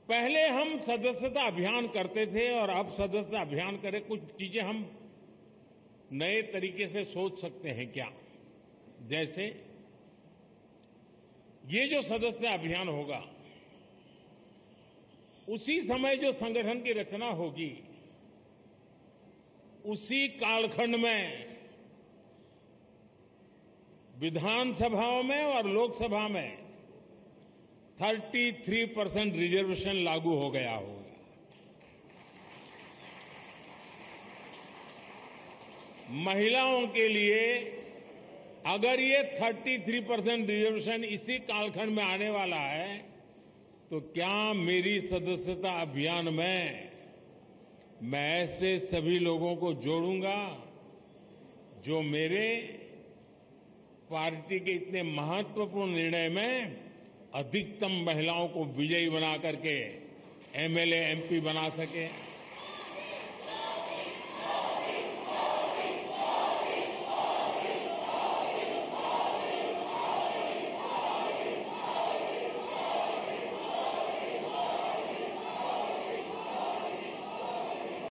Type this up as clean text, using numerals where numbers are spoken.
पहले हम सदस्यता अभियान करते थे और अब सदस्यता अभियान करें, कुछ चीजें हम नए तरीके से सोच सकते हैं क्या? जैसे ये जो सदस्यता अभियान होगा, उसी समय जो संगठन की रचना होगी, उसी कालखंड में विधानसभाओं में और लोकसभा में 33% रिजर्वेशन लागू हो गया होगा। महिलाओं के लिए अगर ये 33% रिजर्वेशन इसी कालखंड में आने वाला है, तो क्या मेरी सदस्यता अभियान में मैं ऐसे सभी लोगों को जोड़ूंगा जो मेरे पार्टी के इतने महत्वपूर्ण निर्णय में अधिकतम महिलाओं को विजयी बना करके एमएलए एमपी बना सके।